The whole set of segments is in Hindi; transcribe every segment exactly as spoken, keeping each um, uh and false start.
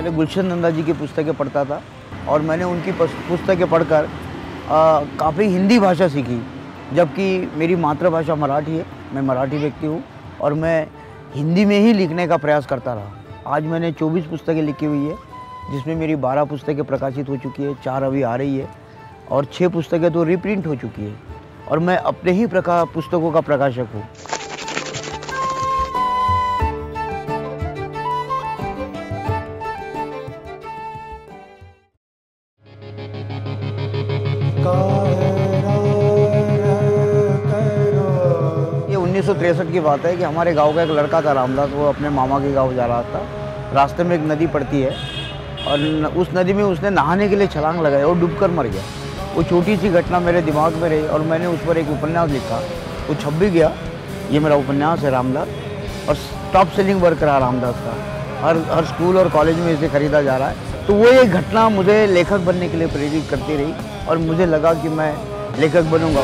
पहले गुलशन नंदा जी की पुस्तकें पढ़ता था और मैंने उनकी पुस्तकें पढ़कर काफ़ी हिंदी भाषा सीखी, जबकि मेरी मातृभाषा मराठी है। मैं मराठी व्यक्ति हूँ और मैं हिंदी में ही लिखने का प्रयास करता रहा। आज मैंने चौबीस पुस्तकें लिखी हुई है, जिसमें मेरी बारह पुस्तकें प्रकाशित हो चुकी है, चार अभी आ रही है और छः पुस्तकें तो रीप्रिंट हो चुकी है और मैं अपने ही प्रका पुस्तकों का प्रकाशक हूँ। ये उन्नीस सौ तिरसठ की बात है कि हमारे गांव का एक लड़का था रामदास, वो अपने मामा के गांव जा रहा था। रास्ते में एक नदी पड़ती है और उस नदी में उसने नहाने के लिए छलांग लगाई और डूबकर मर गया। वो छोटी सी घटना मेरे दिमाग में रही और मैंने उस पर एक उपन्यास लिखा, वो छप भी गया। ये मेरा उपन्यास है रामदास, और टॉप सेलिंग वर्क रहा रामदास का। हर हर स्कूल और कॉलेज में इसे खरीदा जा रहा है। तो वो एक घटना मुझे लेखक बनने के लिए प्रेरित करती रही और मुझे लगा कि मैं लेखक बनूंगा।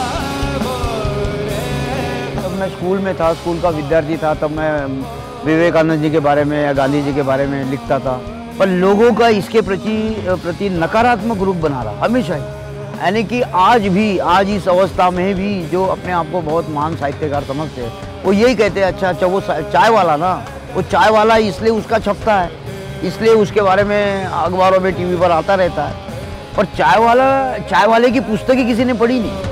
तब मैं स्कूल में था, स्कूल का विद्यार्थी था, तब मैं विवेकानंद जी के बारे में या गांधी जी के बारे में लिखता था, पर लोगों का इसके प्रति प्रति नकारात्मक रूप बना रहा हमेशा ही। यानी कि आज भी, आज इस अवस्था में भी जो अपने आप को बहुत महान साहित्यकार समझते हैं, वो यही कहते हैं अच्छा अच्छा वो चाय वाला ना, वो चाय वाला इसलिए उसका छपता है, इसलिए उसके बारे में अखबारों में टीवी पर आता रहता है। पर चाय वाला चाय वाले की पुस्तकें किसी ने पढ़ी नहीं।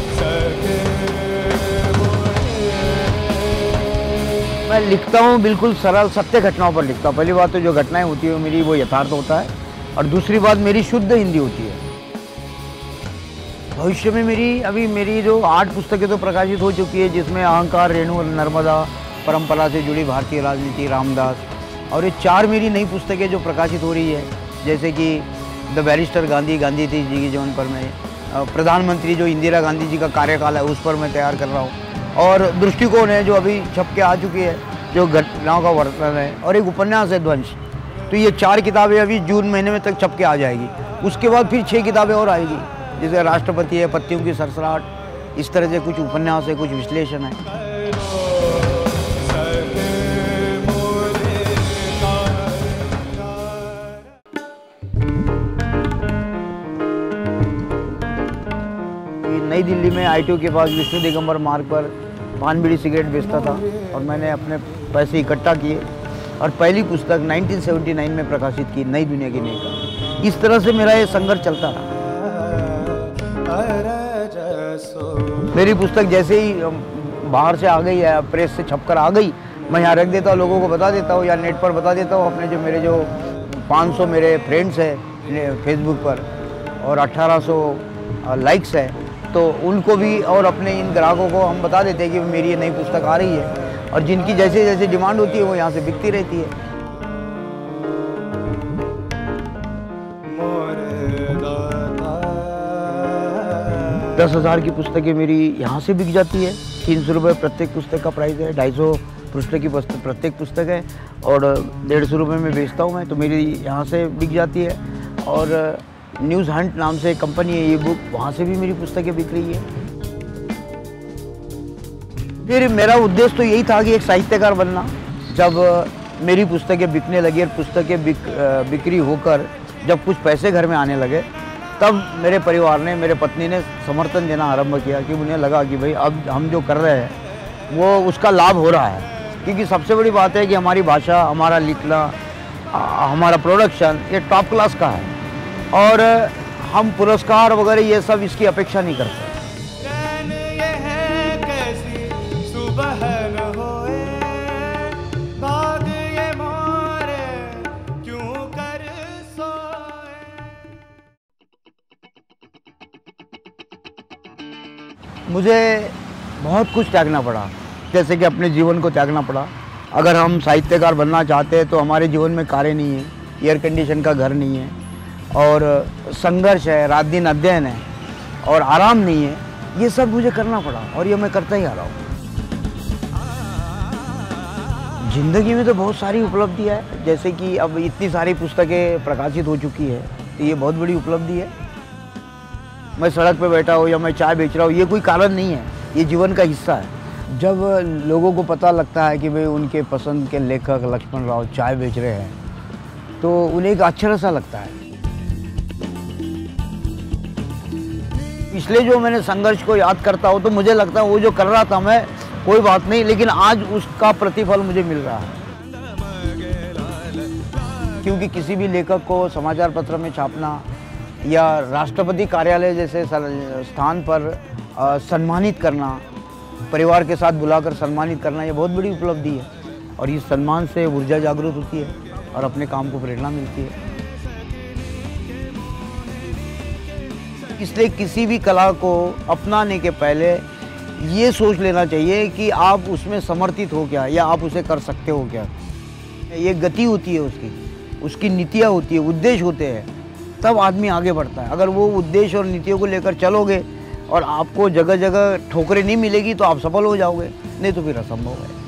मैं लिखता हूँ बिल्कुल सरल सत्य घटनाओं पर लिखता हूँ। पहली बात तो जो घटनाएं होती है मेरी वो यथार्थ होता है, और दूसरी बात मेरी शुद्ध हिंदी होती है। भविष्य में मेरी अभी मेरी जो आठ पुस्तकें तो प्रकाशित हो चुकी है, जिसमें अहंकार, रेणु, नर्मदा, परंपरा से जुड़ी भारतीय राजनीति, रामदास, और ये चार मेरी नई पुस्तकें जो प्रकाशित हो रही है, जैसे कि द बैरिस्टर गांधी, गांधी जी के जीवन पर मैं, प्रधानमंत्री जो इंदिरा गांधी जी का कार्यकाल है उस पर मैं तैयार कर रहा हूँ, और दृष्टिकोण है जो अभी छप के आ चुकी है, जो घटनाओं का वर्णन है, और एक उपन्यास है ध्वंस। तो ये चार किताबें अभी जून महीने में तक छप के आ जाएगी। उसके बाद फिर छः किताबें और आएगी, जैसे राष्ट्रपति है, पत्तियों की सरसराहट, इस तरह से कुछ उपन्यास है, कुछ विश्लेषण है। नई दिल्ली में आई टी ओ के पास विष्णु दिगंबर मार्ग पर पान बीड़ी सिगरेट बेचता था और मैंने अपने पैसे इकट्ठा किए और पहली पुस्तक उन्नीस सौ उन्यासी में प्रकाशित की, नई दुनिया की नई कहानी। इस तरह से मेरा ये संघर्ष चलता रहा। मेरी पुस्तक जैसे ही बाहर से आ गई है, प्रेस से छपकर आ गई, मैं यहाँ रख देता हूँ, लोगों को बता देता हूँ या नेट पर बता देता हूँ। अपने जो मेरे जो पाँच सौ मेरे फ्रेंड्स हैं फेसबुक पर और अठारह सौ लाइक्स है, तो उनको भी और अपने इन ग्राहकों को हम बता देते हैं कि मेरी ये नई पुस्तक आ रही है, और जिनकी जैसे जैसे डिमांड होती है वो यहाँ से बिकती रहती है। दस हज़ार की पुस्तकें मेरी यहाँ से बिक जाती है। तीन सौ रुपये प्रत्येक पुस्तक का प्राइस है। ढाई सौ पुस्तक की प्रत्येक पुस्तक है और डेढ़ सौ रुपये में बेचता हूँ मैं, तो मेरी यहाँ से बिक जाती है। और न्यूज़ हंट नाम से कंपनी है, ये बुक, वहाँ से भी मेरी पुस्तकें बिक रही है। फिर मेरा उद्देश्य तो यही था कि एक साहित्यकार बनना। जब मेरी पुस्तकें बिकने लगी और पुस्तकें बिक बिक्री होकर जब कुछ पैसे घर में आने लगे, तब मेरे परिवार ने, मेरे पत्नी ने समर्थन देना आरंभ किया, कि उन्हें लगा कि भाई अब हम जो कर रहे हैं वो उसका लाभ हो रहा है। क्योंकि सबसे बड़ी बात है कि हमारी भाषा, हमारा लिखना, हमारा प्रोडक्शन ये टॉप क्लास का है, और हम पुरस्कार वगैरह ये सब इसकी अपेक्षा नहीं करते। मुझे बहुत कुछ त्यागना पड़ा, जैसे कि अपने जीवन को त्यागना पड़ा। अगर हम साहित्यकार बनना चाहते हैं तो हमारे जीवन में कारें नहीं है, एयर कंडीशन का घर नहीं है, और संघर्ष है, रात दिन अध्ययन है, और आराम नहीं है। ये सब मुझे करना पड़ा और ये मैं करता ही आ रहा हूँ। जिंदगी में तो बहुत सारी उपलब्धियाँ है, जैसे कि अब इतनी सारी पुस्तकें प्रकाशित हो चुकी है, तो ये बहुत बड़ी उपलब्धि है। मैं सड़क पे बैठा हूँ या मैं चाय बेच रहा हूँ, ये कोई कारण नहीं है, ये जीवन का हिस्सा है। जब लोगों को पता लगता है कि भाई उनके पसंद के लेखक लक्ष्मण राव चाय बेच रहे हैं, तो उन्हें एक आश्चर्य सा लगता है। पिछले जो मैंने संघर्ष को याद करता हूँ तो मुझे लगता है वो जो कर रहा था मैं, कोई बात नहीं, लेकिन आज उसका प्रतिफल मुझे मिल रहा है। क्योंकि किसी भी लेखक को समाचार पत्र में छापना या राष्ट्रपति कार्यालय जैसे स्थान पर सम्मानित करना, परिवार के साथ बुलाकर सम्मानित करना, ये बहुत बड़ी उपलब्धि है। और इस सम्मान से ऊर्जा जागृत होती है और अपने काम को प्रेरणा मिलती है। इसलिए किसी भी कला को अपनाने के पहले ये सोच लेना चाहिए कि आप उसमें समर्थित हो क्या, या आप उसे कर सकते हो क्या। ये गति होती है उसकी, उसकी नीतियाँ होती है, उद्देश्य होते हैं, तब आदमी आगे बढ़ता है। अगर वो उद्देश्य और नीतियों को लेकर चलोगे और आपको जगह जगह ठोकरें नहीं मिलेगी तो आप सफल हो जाओगे, नहीं तो फिर असंभव है।